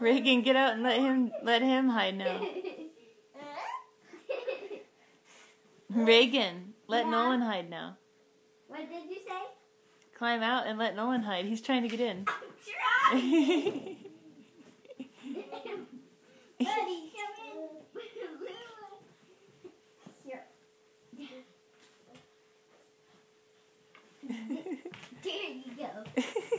Reagan, get out and let him hide now. Reagan, let Nolan hide now. What did you say? Climb out and let Nolan hide. He's trying to get in. Try. Buddy, come in. Here. There you go.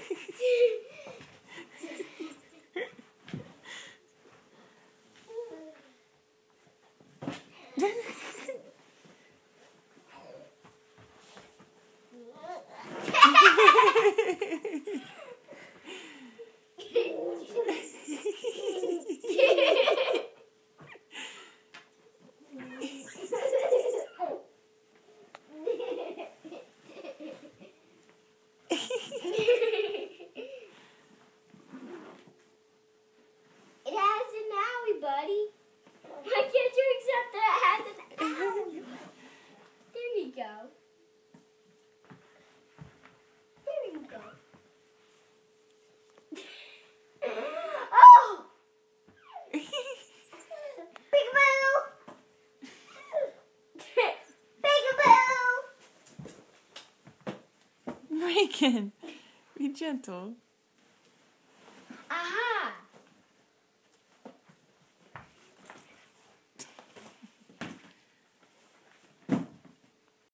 Buddy, why can't you accept that it has an owie? There you go. There you go. Oh! Peekaboo! Peekaboo! Reagan, be gentle.